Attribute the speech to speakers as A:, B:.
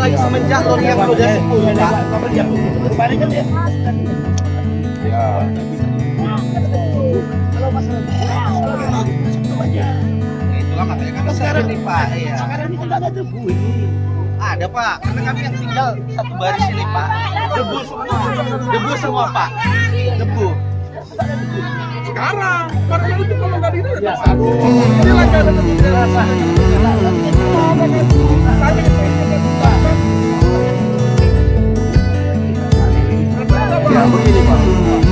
A: apalagi semenjak lo lihat udah 10 Pak.
B: Kemarin kan dia.
A: Itulah makanya kami sekarang nih Pak. Iya.
B: Sekarang ini kan ada debu ini.
A: Ada Pak, karena kami yang tinggal satu baris ini Pak. Debu semua Pak. Debu.
C: Sekarang, karena itu kalau nggak ini udah satu. Ini lagi ada
B: Ya begini Pak.